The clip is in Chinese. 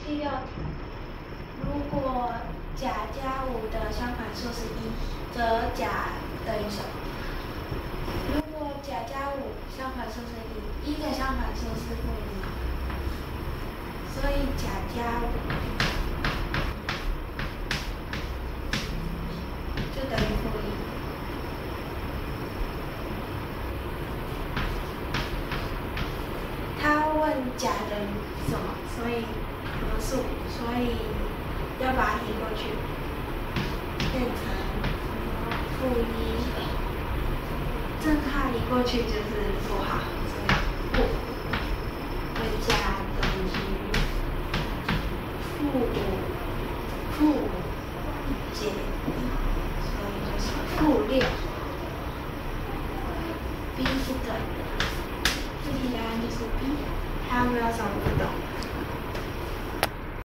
第六题，如果甲加5的相反数是1，则甲等于什么？如果甲加5相反数是1，1的相反数是负1，所以甲加5就等于负1。他问甲等于什么？所以什么数？所以要把它移过去，变成负1。正它移过去就是负号，所以负加等于